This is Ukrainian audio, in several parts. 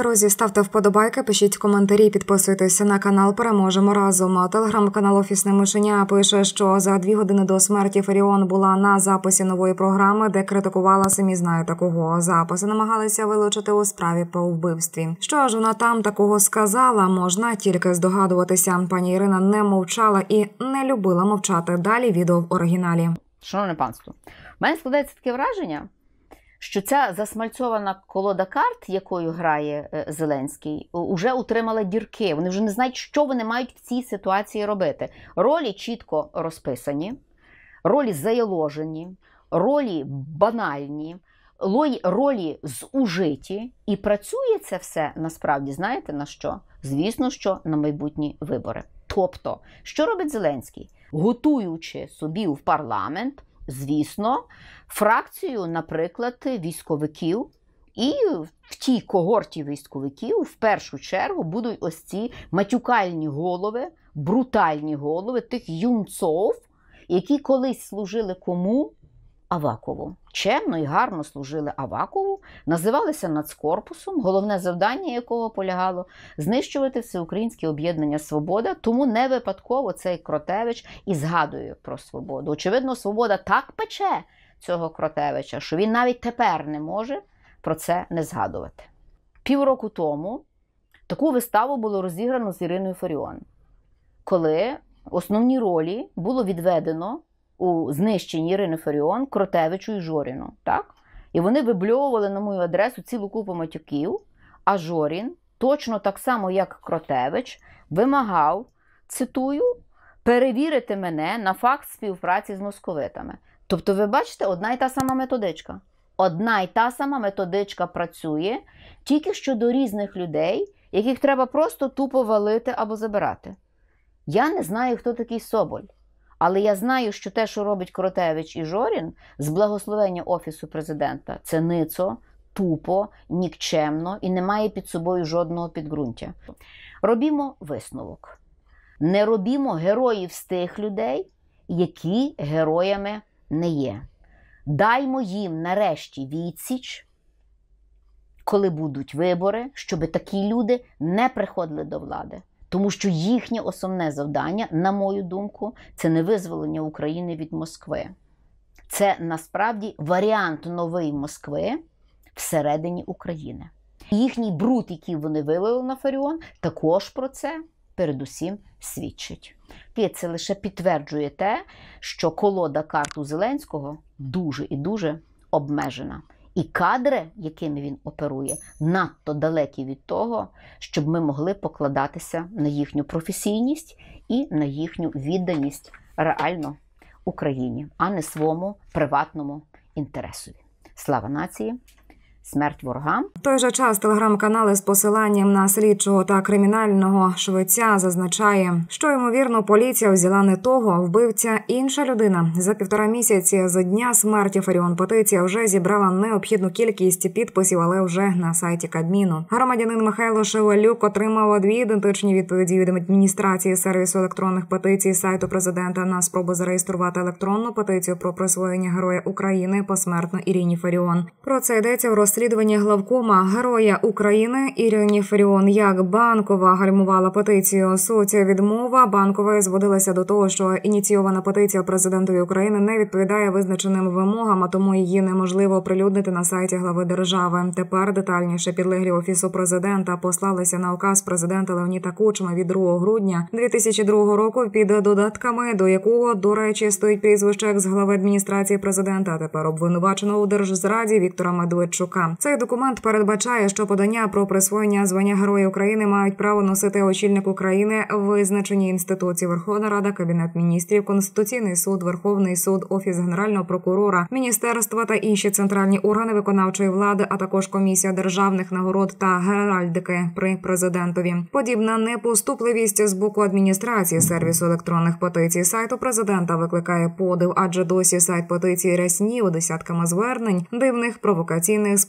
Друзі, ставте вподобайки, пишіть коментарі, підписуйтеся на канал «Переможемо разом». Телеграм-канал «Офісне мишеня» пише, що за 2 години до смерті Фаріон була на записі нової програми, де критикувала самі знаєте кого. Записи намагалися вилучити у справі по вбивстві. Що ж вона там такого сказала, можна тільки здогадуватися. Пані Ірина не мовчала і не любила мовчати. Далі відео в оригіналі. Шановне панство, в мене складається таке враження, що ця засмальцьована колода карт, якою грає Зеленський, вже утримала дірки. Вони вже не знають, що вони мають в цій ситуації робити. Ролі чітко розписані, ролі заяложені, ролі банальні, ролі зужиті. І працює це все, насправді, знаєте на що? Звісно, що на майбутні вибори. Тобто, що робить Зеленський? Готуючи собі в парламент, звісно, фракцію, наприклад, військовиків, і в тій когорті військовиків в першу чергу будуть ось ці матюкальні голови, брутальні голови тих юнцов, які колись служили кому? Авакову. Чемно і гарно служили Авакову, називалися Нацкорпусом, головне завдання якого полягало знищувати Всеукраїнське об'єднання «Свобода», тому не випадково цей Кротевич і згадує про свободу. Очевидно, Свобода так пече цього Кротевича, що він навіть тепер не може про це не згадувати. Півроку тому таку виставу було розіграно з Іриною Фаріон, коли основні ролі було відведено у знищенні Ірини Фаріон Кротевичу і Жоріну. Так? І вони вибльовували на мою адресу цілу купу матюків, а Жорін, точно так само, як Кротевич, вимагав, цитую, перевірити мене на факт співпраці з московитами. Тобто, ви бачите, одна й та сама методичка. Одна й та сама методичка працює, тільки щодо різних людей, яких треба просто тупо валити або забирати. Я не знаю, хто такий Соболь. Але я знаю, що те, що робить Кротевич і Жорін, з благословення Офісу Президента, це ницо, тупо, нікчемно і не має під собою жодного підґрунтя. Робімо висновок. Не робімо героїв з тих людей, які героями не є. Даймо їм нарешті відсіч, коли будуть вибори, щоб такі люди не приходили до влади. Тому що їхнє основне завдання, на мою думку, це не визволення України від Москви. Це, насправді, варіант нової Москви всередині України. Їхній бруд, який вони вилили на Фаріон, також про це передусім свідчить. І це лише підтверджує те, що колода карт у Зеленського дуже і дуже обмежена. І кадри, якими він оперує, надто далекі від того, щоб ми могли покладатися на їхню професійність і на їхню відданість реально Україні, а не своєму приватному інтересові. Слава нації! Смерть ворогам. В той же час телеграм-канали з посиланням на слідчого та кримінального швеця зазначає, що, ймовірно, поліція взяла не того, вбивця інша людина. За 1,5 місяці з дня смерті Фаріон петиція вже зібрала необхідну кількість підписів, але вже на сайті Кабміну. Громадянин Михайло Шевелюк отримав 2 ідентичні відповіді від адміністрації сервісу електронних петицій сайту президента на спробу зареєструвати електронну петицію про присвоєння Героя України посмертно Ірині Фаріон. Про це йдеться в розслідування главкома Героя України Ірині Фаріон. Як Банкова гальмувала петицію. Суть відмова Банкової зводилася до того, що ініційована петиція президентові України не відповідає визначеним вимогам, а тому її неможливо оприлюднити на сайті глави держави. Тепер детальніше підлеглі Офісу президента послалися на указ президента Леоніда Кучми від 2 грудня 2002 року під додатками, до якого, до речі, стоїть прізвище екс-глави адміністрації президента, а тепер обвинуваченого у держзраді Віктора Медведчука. Цей документ передбачає, що подання про присвоєння звання Героя України мають право носити очільник України, визначені інституції: Верховна Рада, Кабінет міністрів, Конституційний суд, Верховний суд, Офіс Генерального прокурора, міністерства та інші центральні органи виконавчої влади, а також Комісія державних нагород та геральдики при президентові. Подібна непоступливість з боку адміністрації сервісу електронних петицій сайту президента викликає подив, адже досі сайт петиції ряснів десятками звернень, дивних, провокаційних,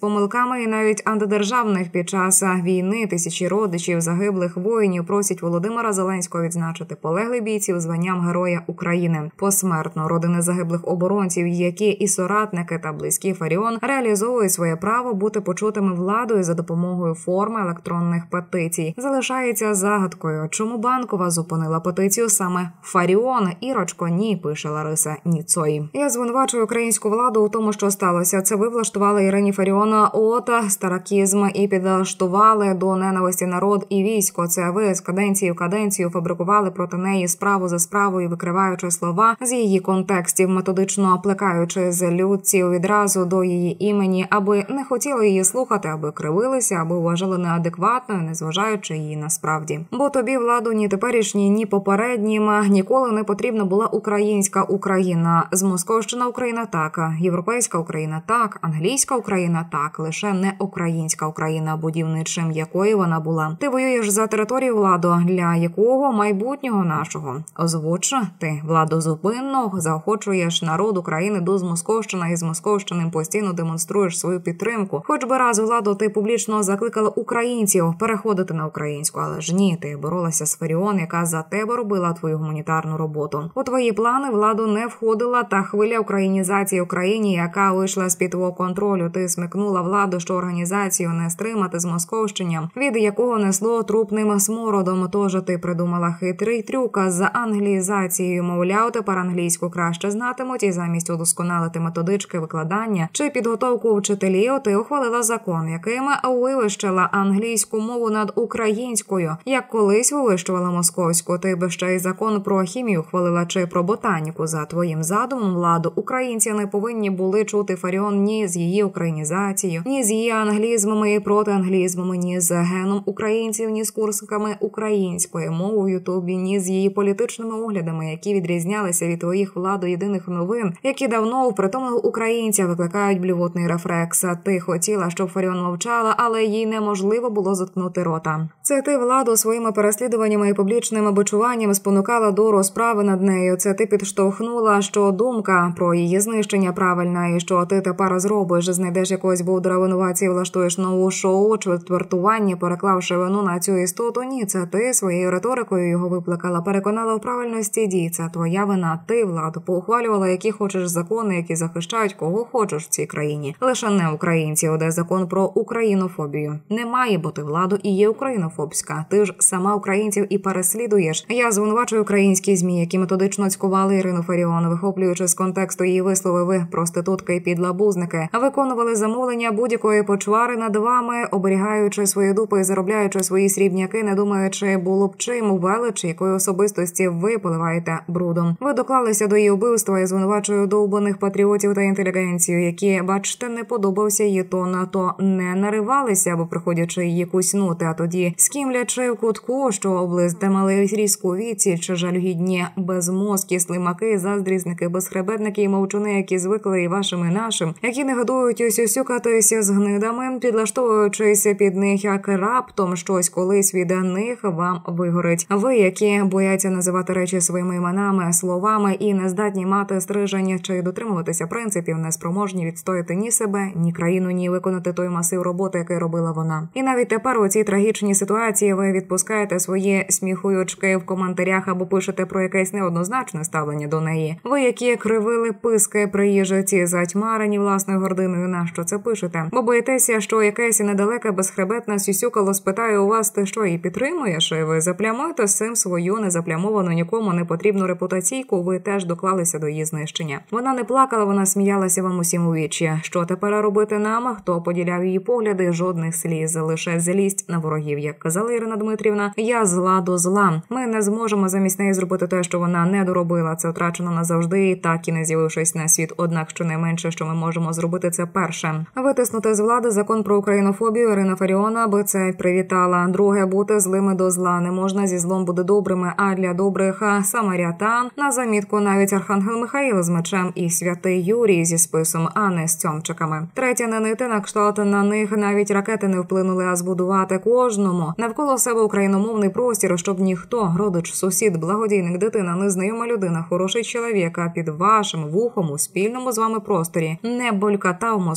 помилками і навіть антидержавних під час війни. Тисячі родичів загиблих воїнів просять Володимира Зеленського відзначити полеглих бійців званням Героя України. Посмертно родини загиблих оборонців, які і соратники та близькі Фаріон реалізовують своє право бути почутими владою за допомогою форми електронних петицій. Залишається загадкою, чому Банкова зупинила петицію саме Фаріон. Ірочко, ні, пише Лариса Ніцой. Я звинувачую українську владу у тому, що сталося. Це ви влаштували Ірині Фаріон старакізм і підлаштували до ненависті народ і військо. Це ви з каденції в каденцію фабрикували проти неї справу за справою, викриваючи слова з її контекстів, методично плекаючи з людців відразу до її імені, аби не хотіли її слухати, аби кривилися, аби вважали неадекватною, не зважаючи її насправді. Бо тобі владу ні теперішній, ні попереднім ніколи не потрібна була українська Україна. Змосковщина Україна так, європейська Україна так, англійська Україна так, лише не українська Україна, будівничим якої вона була. Ти воюєш за територію владу, для якого майбутнього нашого. Озвуч, ти владозупинно заохочуєш народ України до Змосковщини і з Московщиним постійно демонструєш свою підтримку. Хоч би раз владу ти публічно закликала українців переходити на українську, але ж ні, ти боролася з Фаріон, яка за тебе робила твою гуманітарну роботу. У твої плани владу не входила та хвиля українізації Україні, яка вийшла з-під твого контролю. Ти смикнула владу, що організацію не стримати з московщенням, від якого несло трупним смородом. Тож ти придумала хитрий трюк з англізацією. Мовляв, тепер англійську краще знатимуть, і замість удосконалити методички викладання чи підготовку вчителів, ти ухвалила закон, яким вивищила англійську мову над українською. Як колись вивищувала московську, ти би ще й закон про хімію ухвалила чи про ботаніку. За твоїм задумом владу українці не повинні були чути Фаріон ні з її українізацією, ні з її англізмами і протианглізмами, ні з геном українців, ні з курсиками української мови в Ютубі, ні з її політичними оглядами, які відрізнялися від твоїх владу єдиних новин, які давно у притомного українця викликають блювотний рефлекс. Ти хотіла, щоб Фаріон мовчала, але їй неможливо було заткнути рота. Це ти владу своїми переслідуваннями і публічним обичуванням спонукала до розправи над нею. Це ти підштовхнула, що думка про її знищення правильна, і що ти тепер зробиш, знайдеш якогось бовдура винуватця і влаштуєш нову шоу, четвертування, переклавши вину на цю істоту. Ні, це ти своєю риторикою його викликала, переконала в правильності дій. Це твоя вина. Ти, владу, поухвалювала, які хочеш закони, які захищають кого хочеш в цій країні. Лише не українців, де закон про українофобію. Не має бути владу і є українофобська. Ти ж сама українців і переслідуєш. Я звинувачую українські ЗМІ, які методично цькували Ірину Фаріон, вихоплюючи з контексту її вислови. Ви, проститутки і підлабузники, виконували замовлення будь-якої почвари над вами, оберігаючи свої дупи і заробляючи свої срібняки, не думаючи, було б чим величі, якої особистості ви поливаєте брудом. Ви доклалися до її вбивства і звинувачую довбаних патріотів та інтелігенцію, які, бачите, не подобався її тон, то не наривалися, або приходячи її куснути, а тоді скімлячи в кутку, що облиздимали різку відсіч, чи жалюгідні безмозкі, слимаки, заздрісники, безхребетники і мовчуни, які звикли і вашим, і нашим, які не годують сюсюкатися з гнидами, підлаштовуючись під них, як раптом щось колись від них вам вигорить. Ви, які бояться називати речі своїми іменами, словами і не здатні мати стриження чи дотримуватися принципів, неспроможні відстояти ні себе, ні країну, ні виконати той масив роботи, який робила вона. І навіть тепер у цій трагічній ситуації ви відпускаєте свої сміхуючки в коментарях або пишете про якесь неоднозначне ставлення до неї. Ви, які кривили писки приїжджі ці затьмарені власною гординою, на що це пишете? Бо боїтеся, що якесь недалеке безхребетна сюсюкало спитає у вас, ти що, її підтримуєш? І ви заплямуєте з цим свою незаплямовану, нікому не потрібну репутаційку, ви теж доклалися до її знищення. Вона не плакала, вона сміялася вам усім у вічі. Що тепер робити нам? Хто поділяв її погляди? Жодних сліз, лише злість на ворогів. Як казала Ірина Дмитрівна, я зла до зла. Ми не зможемо замість неї зробити те, що вона не доробила. Це втрачено назавжди, і так і не з'явившись на світ. Однак, щонайменше, що ми можемо зробити, це перше. Витиснути з влади закон про українофобію. Ірина Фаріон аби це привітала. Друге, бути злими до зла. Не можна зі злом бути добрими, а для добрих самарятан. На замітку навіть архангел Михаїл з мечем і святий Юрій зі списом, а не з цьомчиками. Третє, не нити на кшталт на них навіть ракети не вплинули, а збудувати кожному навколо себе україномовний простір, щоб ніхто, родич, сусід, благодійник, дитина, незнайома людина, хороший чоловік, а під вашим вухом у спільному з вами просторі не болькатав московською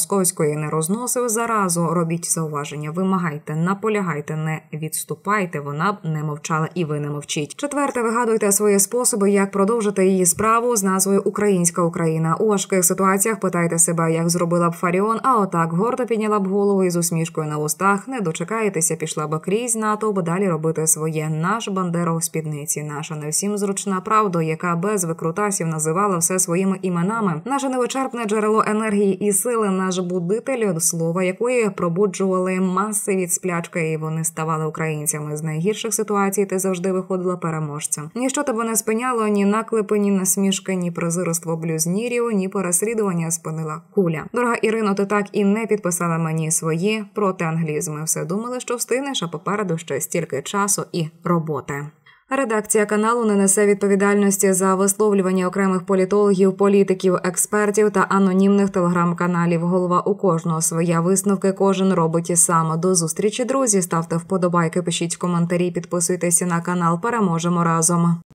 свої не розносив заразу, робіть зауваження, вимагайте, наполягайте, не відступайте, вона б не мовчала і ви не мовчіть. Четверте, вигадуйте свої способи, як продовжити її справу з назвою «Українська Україна». У важких ситуаціях питайте себе, як зробила б Фаріон, а отак гордо підняла б голову і з усмішкою на устах, не дочекаєтеся, пішла б крізь натовп, далі робити своє. Наш Бандера у спідниці, наша не всім зручна правда, яка без викрутасів називала все своїми іменами, наше невичерпне джерело енергії і сили, наш будитель, слова якої пробуджували маси від сплячки, і вони ставали українцями. З найгірших ситуацій ти завжди виходила переможцем. Ніщо тебе не спиняло, ні наклепи, ні насмішки, ні презирство блюзнірів, ні переслідування спинила куля. Дорога Ірино, ти так і не підписала мені свої протианглізми. Все думали, що встигнеш, а попереду ще стільки часу і роботи. Редакція каналу не несе відповідальності за висловлювання окремих політологів, політиків, експертів та анонімних телеграм-каналів. Голова у кожного своя, висновки кожен робить і сам. До зустрічі, друзі. Ставте вподобайки, пишіть коментарі, підписуйтеся на канал. Переможемо разом.